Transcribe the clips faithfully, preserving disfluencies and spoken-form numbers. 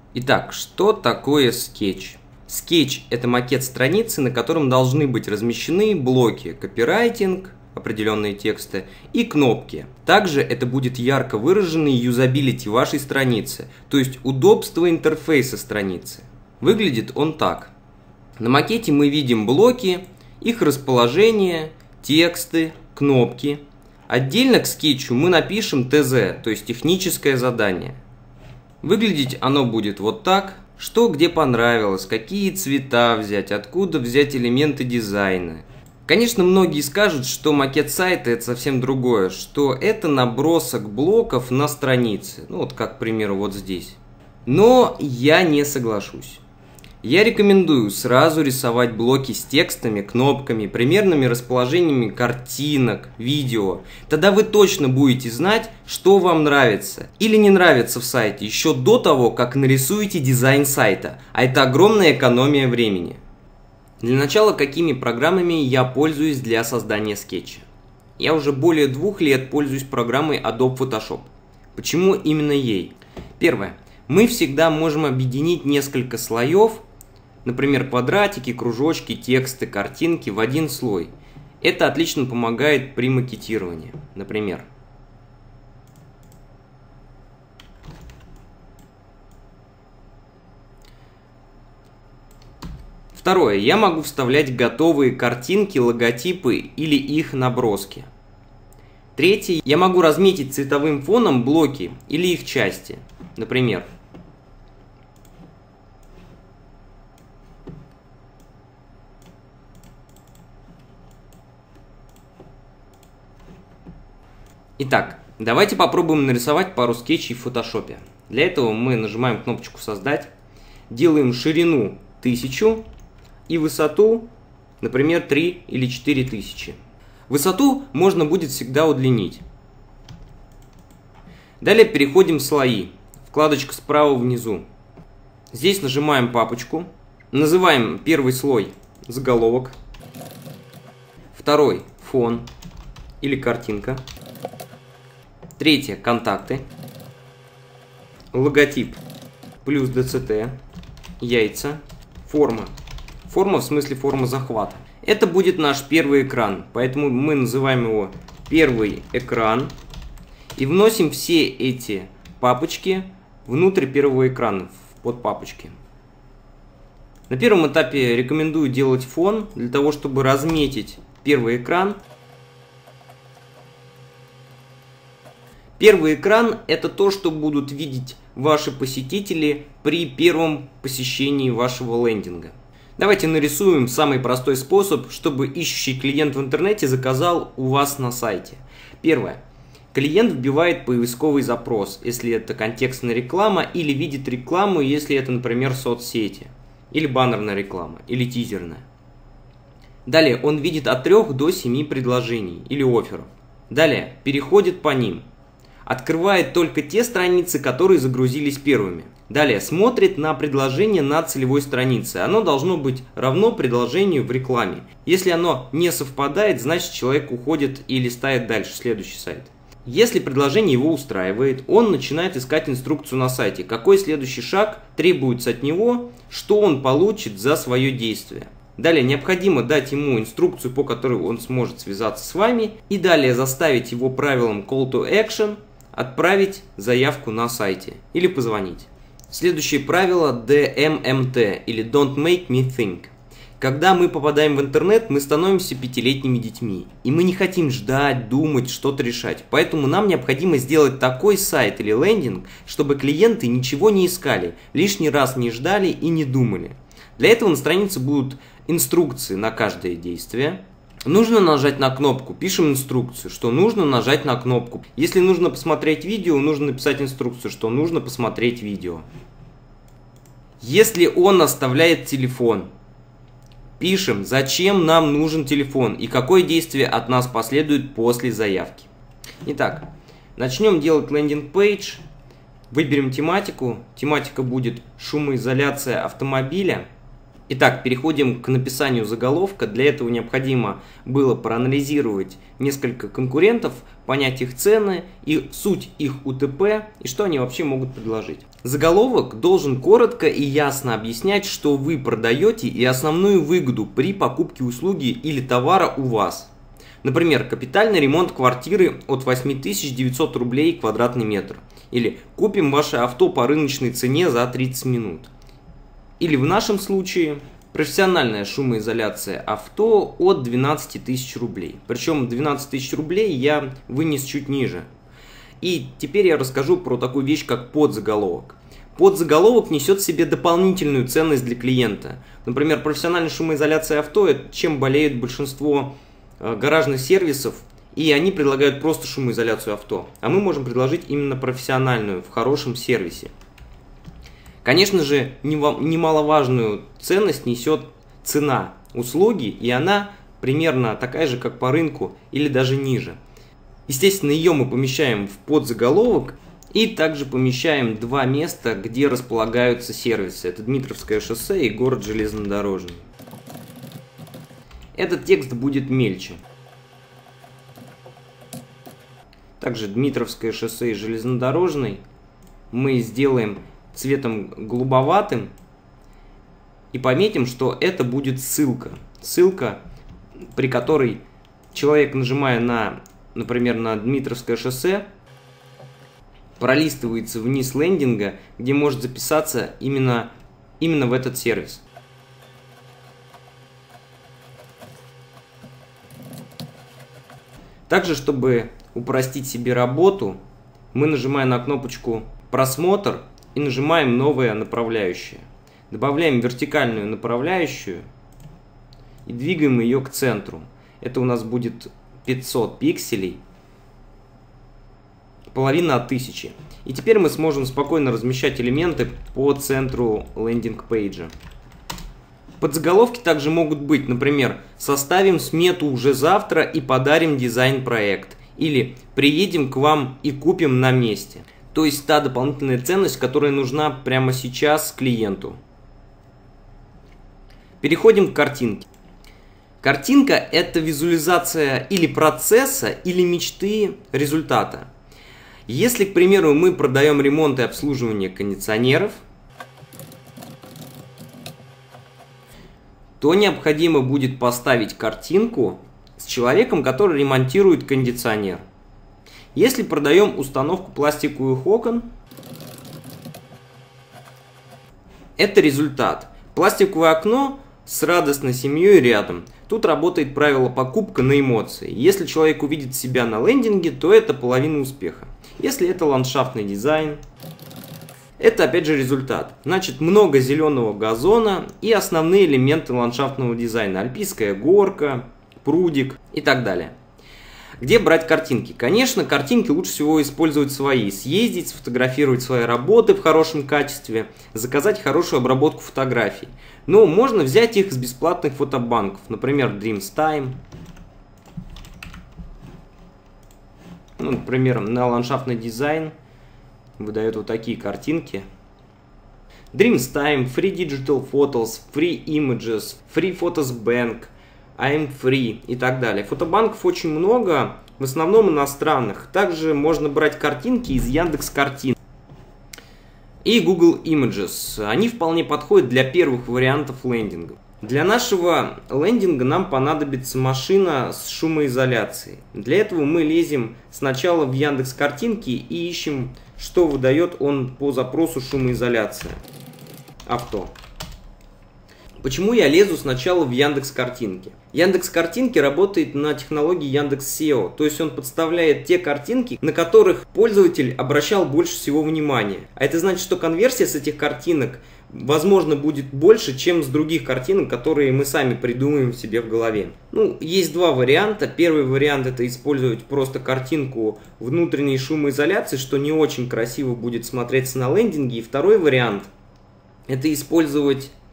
Итак, что такое скетч? Скетч – это макет страницы, на котором должны быть размещены блоки копирайтинг, определенные тексты, и кнопки. Также это будет ярко выраженный юзабилити вашей страницы, то есть удобство интерфейса страницы. Выглядит он так. На макете мы видим блоки, их расположение, тексты, кнопки. Отдельно к скетчу мы напишем тэ зэ, то есть техническое задание. Выглядеть оно будет вот так. Что где понравилось, какие цвета взять, откуда взять элементы дизайна. Конечно, многие скажут, что макет сайта это совсем другое, что это набросок блоков на странице. Ну вот как, к примеру, вот здесь. Но я не соглашусь. Я рекомендую сразу рисовать блоки с текстами, кнопками, примерными расположениями картинок, видео. Тогда вы точно будете знать, что вам нравится или не нравится в сайте еще до того, как нарисуете дизайн сайта. А это огромная экономия времени. Для начала, какими программами я пользуюсь для создания скетча? Я уже более двух лет пользуюсь программой Adobe Photoshop. Почему именно ей? Первое. Мы всегда можем объединить несколько слоев, например, квадратики, кружочки, тексты, картинки в один слой. Это отлично помогает при макетировании, например. Второе. Я могу вставлять готовые картинки, логотипы или их наброски. Третье. Я могу разметить цветовым фоном блоки или их части, например. Итак, давайте попробуем нарисовать пару скетчей в фотошопе. Для этого мы нажимаем кнопочку «Создать», делаем ширину тысячу и высоту, например, три или четыре тысячи. Высоту можно будет всегда удлинить. Далее переходим в слои, вкладочка справа внизу. Здесь нажимаем папочку, называем первый слой заголовок, второй фон или картинка. Третье – контакты, логотип плюс дэ цэ тэ, яйца, форма. Форма в смысле форма захвата. Это будет наш первый экран, поэтому мы называем его первый экран и вносим все эти папочки внутрь первого экрана, в подпапочки. На первом этапе рекомендую делать фон для того, чтобы разметить первый экран. Первый экран – это то, что будут видеть ваши посетители при первом посещении вашего лендинга. Давайте нарисуем самый простой способ, чтобы ищущий клиент в интернете заказал у вас на сайте. Первое. Клиент вбивает поисковый запрос, если это контекстная реклама, или видит рекламу, если это, например, соцсети, или баннерная реклама, или тизерная. Далее он видит от трёх до семи предложений или офферов. Далее переходит по ним. Открывает только те страницы, которые загрузились первыми. Далее смотрит на предложение на целевой странице. Оно должно быть равно предложению в рекламе. Если оно не совпадает, значит человек уходит и листает дальше, следующий сайт. Если предложение его устраивает, он начинает искать инструкцию на сайте. Какой следующий шаг требуется от него, что он получит за свое действие. Далее необходимо дать ему инструкцию, по которой он сможет связаться с вами. И далее заставить его правилам call to action отправить заявку на сайте или позвонить. Следующее правило ди эм эм тэ или Don't Make Me Think. Когда мы попадаем в интернет, мы становимся пятилетними детьми. И мы не хотим ждать, думать, что-то решать. Поэтому нам необходимо сделать такой сайт или лендинг, чтобы клиенты ничего не искали, лишний раз не ждали и не думали. Для этого на странице будут инструкции на каждое действие. Нужно нажать на кнопку, пишем инструкцию, что нужно нажать на кнопку. Если нужно посмотреть видео, нужно написать инструкцию, что нужно посмотреть видео. Если он оставляет телефон, пишем, зачем нам нужен телефон и какое действие от нас последует после заявки. Итак, начнем делать лендинг-пейдж. Выберем тематику. Тематика будет шумоизоляция автомобиля. Итак, переходим к написанию заголовка. Для этого необходимо было проанализировать несколько конкурентов, понять их цены и суть их У Т П и что они вообще могут предложить. Заголовок должен коротко и ясно объяснять, что вы продаете и основную выгоду при покупке услуги или товара у вас. Например, капитальный ремонт квартиры от восьми тысяч девятисот рублей квадратный метр. Или купим ваше авто по рыночной цене за тридцать минут. Или в нашем случае профессиональная шумоизоляция авто от двенадцати тысяч рублей. Причем двенадцать тысяч рублей я вынес чуть ниже. И теперь я расскажу про такую вещь, как подзаголовок. Подзаголовок несет в себе дополнительную ценность для клиента. Например, профессиональная шумоизоляция авто – это чем болеют большинство гаражных сервисов, и они предлагают просто шумоизоляцию авто. А мы можем предложить именно профессиональную в хорошем сервисе. Конечно же, немаловажную ценность несет цена услуги, и она примерно такая же, как по рынку, или даже ниже. Естественно, ее мы помещаем в подзаголовок и также помещаем два места, где располагаются сервисы. Это Дмитровское шоссе и город Железнодорожный. Этот текст будет мельче. Также Дмитровское шоссе и Железнодорожный мы сделаем цветом голубоватым и пометим, что это будет ссылка. Ссылка, при которой человек, нажимая на, например, на Дмитровское шоссе, пролистывается вниз лендинга, где может записаться именно, именно в этот сервис. Также, чтобы упростить себе работу, мы нажимаем на кнопочку «Просмотр» и нажимаем «Новая направляющая». Добавляем вертикальную направляющую и двигаем ее к центру. Это у нас будет пятьсот пикселей, половина от тысячи. И теперь мы сможем спокойно размещать элементы по центру лендинг-пейджа. Подзаголовки также могут быть, например, «Составим смету уже завтра и подарим дизайн-проект» или «Приедем к вам и купим на месте». То есть та дополнительная ценность, которая нужна прямо сейчас клиенту. Переходим к картинке. Картинка – это визуализация или процесса, или мечты результата. Если, к примеру, мы продаем ремонт и обслуживание кондиционеров, то необходимо будет поставить картинку с человеком, который ремонтирует кондиционер. Если продаем установку пластиковых окон, это результат. Пластиковое окно с радостной семьей рядом. Тут работает правило покупка на эмоции. Если человек увидит себя на лендинге, то это половина успеха. Если это ландшафтный дизайн, это опять же результат. Значит, много зеленого газона и основные элементы ландшафтного дизайна. Альпийская горка, прудик и так далее. Где брать картинки? Конечно, картинки лучше всего использовать свои. Съездить, сфотографировать свои работы в хорошем качестве, заказать хорошую обработку фотографий. Но можно взять их с бесплатных фотобанков, например, DreamsTime. Ну, например, на ландшафтный дизайн выдает вот такие картинки. DreamsTime, Free Digital Photos, Free Images, Free Photos Bank, I'm Free и так далее. Фотобанков очень много, в основном иностранных. Также можно брать картинки из Яндекс.Картин и Google Images. Они вполне подходят для первых вариантов лендинга. Для нашего лендинга нам понадобится машина с шумоизоляцией. Для этого мы лезем сначала в Яндекс.Картинки и ищем, что выдает он по запросу шумоизоляция авто. Почему я лезу сначала в Яндекс.Картинки? Яндекс.Картинки работает на технологии Яндекс.Сео, то есть он подставляет те картинки, на которых пользователь обращал больше всего внимания. А это значит, что конверсия с этих картинок, возможно, будет больше, чем с других картинок, которые мы сами придумаем себе в голове. Ну, есть два варианта. Первый вариант — это использовать просто картинку внутренней шумоизоляции, что не очень красиво будет смотреться на лендинге. И второй вариант — это использовать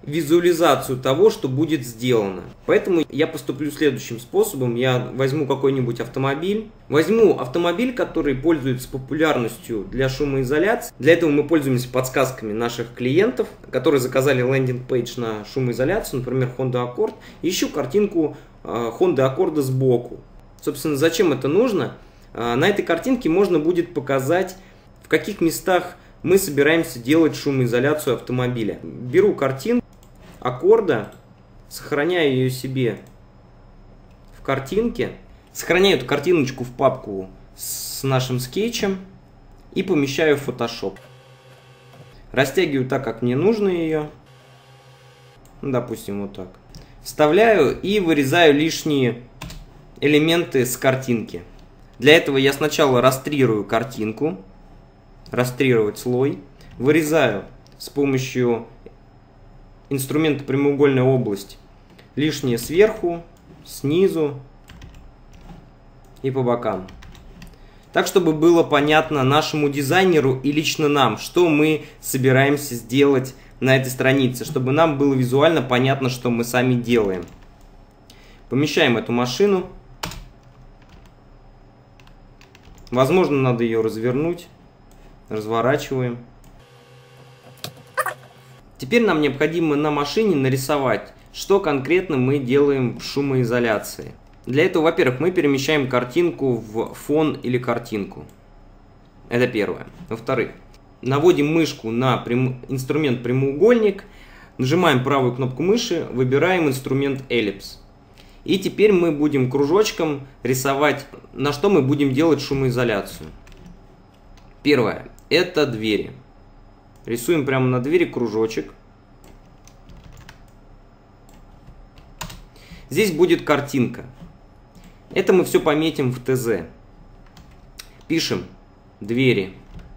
визуализацию того, что будет сделано. Поэтому я поступлю следующим способом. Я возьму какой-нибудь автомобиль. Возьму автомобиль, который пользуется популярностью для шумоизоляции. Для этого мы пользуемся подсказками наших клиентов, которые заказали лендинг-пейдж на шумоизоляцию, например, Honda Accord. Ищу картинку Honda Accord сбоку. Собственно, зачем это нужно? На этой картинке можно будет показать, в каких местах мы собираемся делать шумоизоляцию автомобиля. Беру картинку Аккорда, сохраняю ее себе в картинке, сохраняю эту картиночку в папку с нашим скетчем и помещаю в Photoshop. Растягиваю так, как мне нужно ее, ну, допустим, вот так. Вставляю и вырезаю лишние элементы с картинки. Для этого я сначала растрирую картинку, растрировать слой, вырезаю с помощью инструмента прямоугольная область лишнее сверху, снизу и по бокам. Так, чтобы было понятно нашему дизайнеру и лично нам, что мы собираемся сделать на этой странице, чтобы нам было визуально понятно, что мы сами делаем. Помещаем эту машину. Возможно, надо ее развернуть. Разворачиваем. Теперь нам необходимо на машине нарисовать, что конкретно мы делаем в шумоизоляции. Для этого, во-первых, мы перемещаем картинку в фон или картинку. Это первое. Во-вторых, наводим мышку на прям... инструмент прямоугольник, нажимаем правую кнопку мыши, выбираем инструмент эллипс. И теперь мы будем кружочком рисовать, на что мы будем делать шумоизоляцию. Первое. Это двери. Рисуем прямо на двери кружочек. Здесь будет картинка. Это мы все пометим в ТЗ. Пишем двери.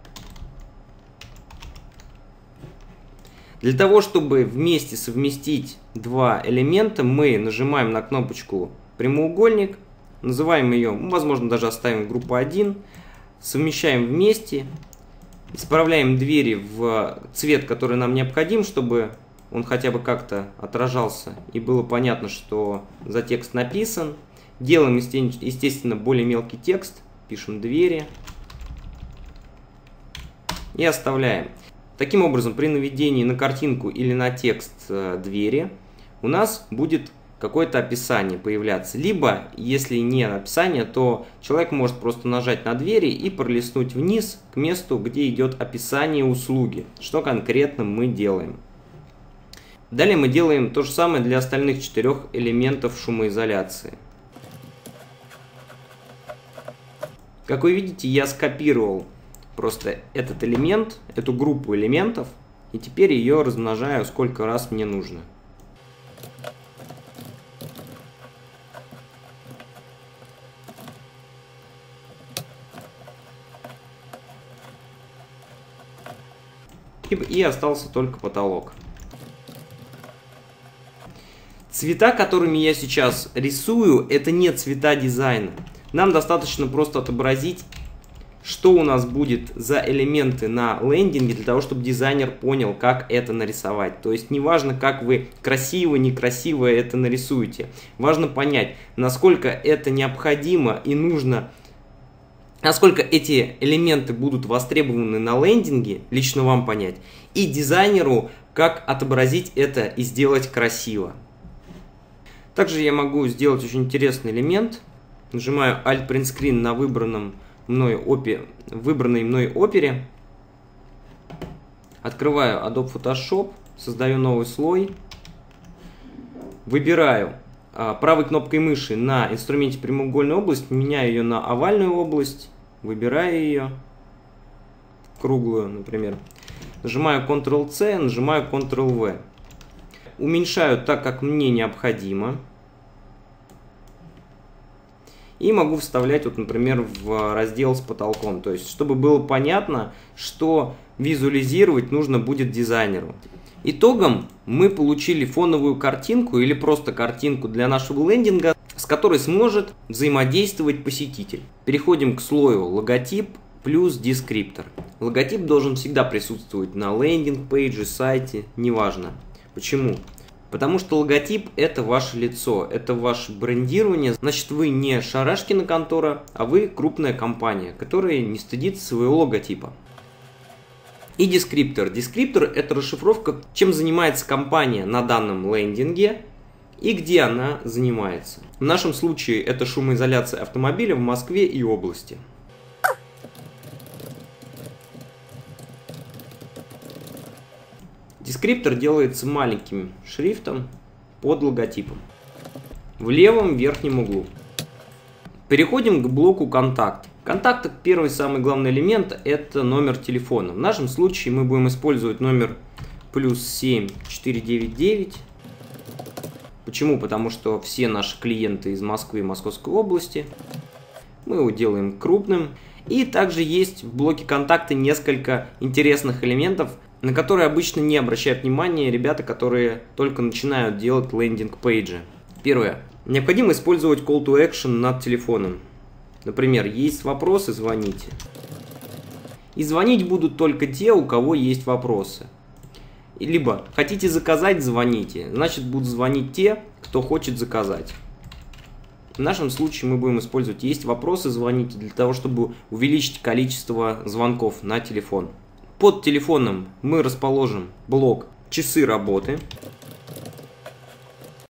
Для того, чтобы вместе совместить два элемента, мы нажимаем на кнопочку прямоугольник, называем ее, возможно, даже оставим группу один, совмещаем вместе, исправляем двери в цвет, который нам необходим, чтобы он хотя бы как-то отражался и было понятно, что за текст написан. Делаем, естественно, более мелкий текст, пишем двери и оставляем. Таким образом, при наведении на картинку или на текст двери у нас будет какое-то описание появляться. Либо, если не описание, то человек может просто нажать на двери и пролистнуть вниз к месту, где идет описание услуги, что конкретно мы делаем. Далее мы делаем то же самое для остальных четырех элементов шумоизоляции. Как вы видите, я скопировал просто этот элемент, эту группу элементов, и теперь ее размножаю сколько раз мне нужно. И, и остался только потолок. Цвета, которыми я сейчас рисую, это не цвета дизайна. Нам достаточно просто отобразить, что у нас будет за элементы на лендинге, для того, чтобы дизайнер понял, как это нарисовать. То есть, неважно, как вы красиво, некрасиво это нарисуете. Важно понять, насколько это необходимо и нужно, насколько эти элементы будут востребованы на лендинге, лично вам понять, и дизайнеру, как отобразить это и сделать красиво. Также я могу сделать очень интересный элемент. Нажимаю Alt Print Screen на выбранном мной опе, выбранной мной опере. Открываю Adobe Photoshop, создаю новый слой. Выбираю а, правой кнопкой мыши на инструменте прямоугольную область, меняю ее на овальную область, выбираю ее, круглую, например. Нажимаю контрол C, нажимаю контрол V. Уменьшаю так, как мне необходимо. И могу вставлять, вот, например, в раздел с потолком. То есть, чтобы было понятно, что визуализировать нужно будет дизайнеру. Итогом мы получили фоновую картинку или просто картинку для нашего лендинга, с которой сможет взаимодействовать посетитель. Переходим к слою логотип плюс дескриптор. Логотип должен всегда присутствовать на лендинг-пейдже, сайте, неважно. Почему? Потому что логотип – это ваше лицо, это ваше брендирование. Значит, вы не Шарашкина контора, а вы крупная компания, которая не стыдится своего логотипа. И дескриптор. Дескриптор – это расшифровка, чем занимается компания на данном лендинге и где она занимается. В нашем случае это шумоизоляция автомобиля в Москве и области. Дескриптор делается маленьким шрифтом под логотипом в левом верхнем углу. Переходим к блоку «Контакт». В контактах первый самый главный элемент – это номер телефона. В нашем случае мы будем использовать номер плюс семь четыре девять девять. Почему? Потому что все наши клиенты из Москвы и Московской области. Мы его делаем крупным. И также есть в блоке «Контакты» несколько интересных элементов, на которые обычно не обращают внимания ребята, которые только начинают делать лендинг-пейджи. Первое. Необходимо использовать call to action над телефоном. Например, есть вопросы, звоните. И звонить будут только те, у кого есть вопросы. Либо хотите заказать, звоните. Значит, будут звонить те, кто хочет заказать. В нашем случае мы будем использовать есть вопросы, звоните, для того, чтобы увеличить количество звонков на телефон. Под телефоном мы расположим блок «Часы работы».